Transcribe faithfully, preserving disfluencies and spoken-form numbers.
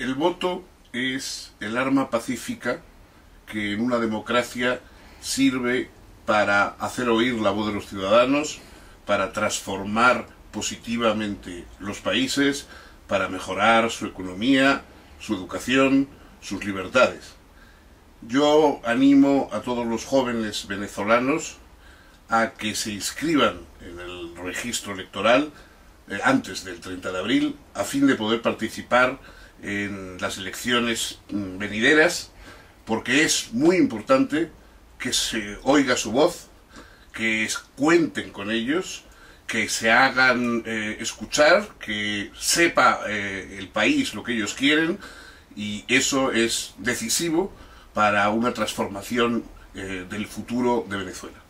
El voto es el arma pacífica que en una democracia sirve para hacer oír la voz de los ciudadanos, para transformar positivamente los países, para mejorar su economía, su educación, sus libertades. Yo animo a todos los jóvenes venezolanos a que se inscriban en el registro electoral eh, antes del treinta de abril, a fin de poder participar en las elecciones mm, venideras, porque es muy importante que se oiga su voz, que cuenten con ellos, que se hagan eh, escuchar, que sepa eh, el país lo que ellos quieren, y eso es decisivo para una transformación eh, del futuro de Venezuela.